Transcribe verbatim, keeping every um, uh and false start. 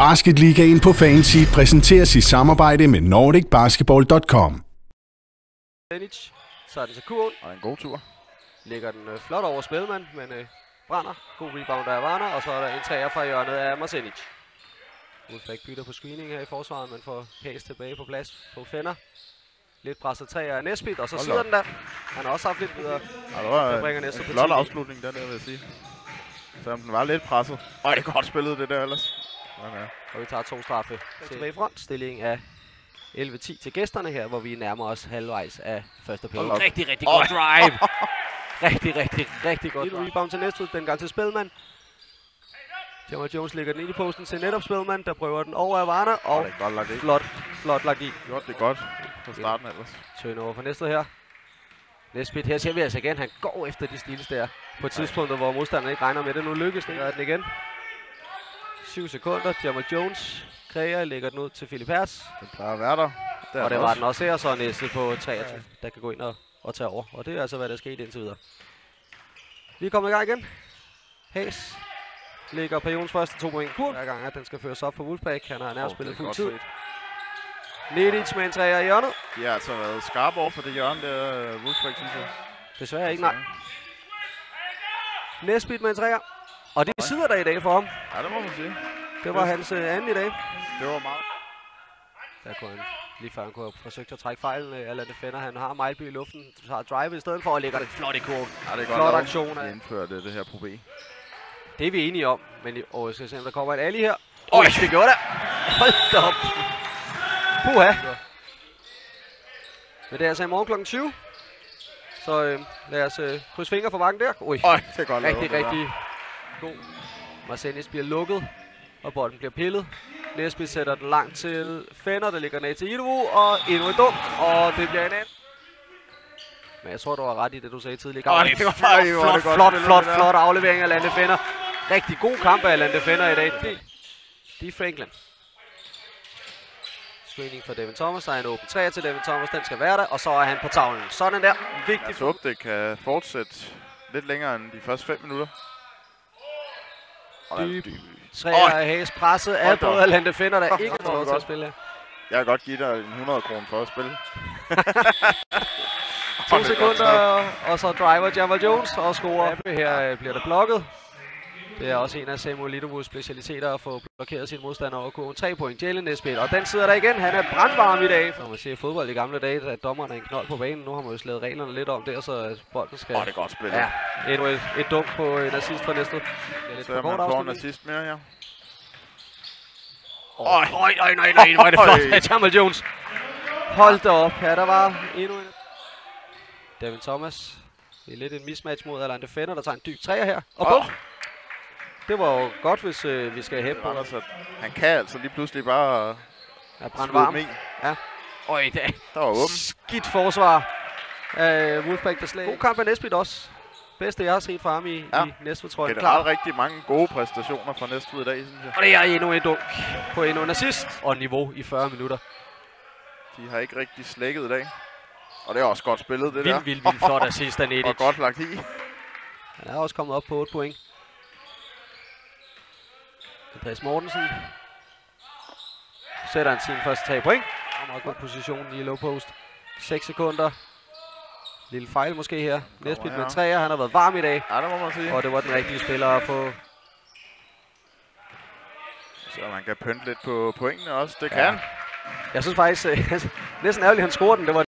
Basketligaen på Fanseat præsenteres i samarbejde med Nordic Basketball punktum com. Så er den til kurven. Og en god tur. Lægger den øh, flot over Spelman, men øh, brænder. God rebound af Varner, og så er der en træer fra hjørnet af Marcenic. Wolfpack bytter på screening her i forsvaret, men får Hayes tilbage på plads på Fenner. Lidt presset træer af Nesbit, og så sidder den der. Han har også haft lidt videre. Ja, det var bringer en, næste en på flot ti. afslutning, den der, vil jeg sige. Selvom den var lidt presset. Øj, det er godt spillet, det der ellers. Okay. Og vi tager to straffe tilbage i front. Stilling af elleve ti til gæsterne her, hvor vi nærmer os halvvejs af første periode. Rigtig, rigtig god drive. rigtig, rigtig, rigtig godt drive. Rebound til næste, den gang til Spelman. Jamal Jones lægger den ind i posten til netop Spelman, der prøver den over af Varner. Og oh, det er godt lagt i. flot, flot lagt i. Gjort det godt på starten ellers. Turnover for næste her. Nesbit, her ser vi altså igen, han går efter de stils der. På et tidspunkt, hvor modstanderen ikke regner med det. Nu lykkes det, den igen. syv sekunder, Jamal Jones. Kræger lægger den ud til Philip Hertz. Den plejer at være der. der og det også. var den også her, så næste på treogtyve, der kan gå ind og, og tage over. Og det er altså, hvad der skete indtil videre. Vi er kommet i gang igen. Hayes ligger periodens første to point kurv. Hver gang, at den skal føres op for Wolfpack. Han har nærmest oh, spillet fuld tid. Nedic med en træer i hjørnet. De har altså været skarpe over for det hjørne der, Wolfpack, synes jeg. Desværre ikke, nej. Nesbit med en træer. Og det sidder der i dag for ham. Ja, det må man sige. Det var hans uh, anden i dag. Det var meget. Der kunne han, lige før han kunne have forsøgt at trække fejlen. Allan Defender, han har Mejlby i luften. Tager drive i stedet for at lægge den flot i kurven. Ja, det er flot godt aktion. De indførte det her problem. Det er vi enige om. Men åh, jeg skal se, om der kommer en Ali her. Øj, det gjorde det. Hold da op. Puha. Men det er altså i morgen klokken tyve. Så øh, lad os øh, krydse fingre for bakken der. Ui, Øj, det er godt rigtig, lavet, rigtig god. Marcenic bliver lukket, og bolden bliver pillet. Nesbit sætter den langt til Fenner, der ligger ned til Idovu, og endnu et dunk, og det bliver en anden. Men jeg tror, du var ret i det, du sagde tidligere. Oh, det var flot, flot, flot, flot, flot aflevering af Allan Defender. Rigtig god kamp af Allan Defender i dag. Det, det er Franklin. Screening for Devin Thomas, der er en åben træer til Devin Thomas, den skal være der, og så er han på tavlen. Sådan der, vigtigt. Jeg håber, det kan fortsætte lidt længere end de første fem minutter. Dyb. Træer af Hayes presset af både Allan Defender, der ikke har lov til at spille her. Jeg kan godt give dig en hundrede kroner for at spille. to sekunder, og så driver Jamal Jones og scorer. Her bliver der blokket. Det er også en af Samuel Lidovus specialiteter at få blokeret sin modstander over kurven. tre point, Jalen Nesbit, og den sidder der igen. Han er brandvarm i dag. Når man ser fodbold i gamle dage, at dommerne er en knold på banen. Nu har man jo slaget reglerne lidt om der, så bolden skal... Åh, oh, det er godt spillet. Ja, endnu et, et dunk på en assist fra næste. Så er man får en assist mere, ja. Øj, øj, øj, nej, nej, hvor er det flot af Jamal Jones. Hold da op. Ja, der var endnu en. Devin Thomas. Det er lidt en mismatch mod Allan Defender, der tager en dyb træer her. Og bum! Det var jo godt, hvis øh, vi skal hæppe på. Altså, han kan altså lige pludselig bare ja, brænde varm. Ja. Øj, det der var åben. Skidt forsvar af Wolfpack, der slag. God kamp af Nesbit også. Bedste, jeg har set fra ham i, ja. i Næstved, tror jeg. Det er rigtig mange gode præstationer fra Næstved i dag, synes jeg. Og det er endnu en dunk på endnu en assist og niveau i fyrre minutter. De har ikke rigtig slækket i dag. Og det er også godt spillet, det vild, der. Vildt, vildt flot assist af Nedic. Og godt lagt i. Han er også kommet op på otte point. Andreas Mortensen sætter han sin første tre point. Og meget god position i low post. seks sekunder. Lille fejl måske her. Nesbit med træer. Han har været varm i dag. Ja, det må man sige. Og det var den rigtige spiller at få. Så man kan pynte lidt på pointene også. Det kan. Ja. Jeg synes faktisk, næsten ærgerligt, han scorede den. Det var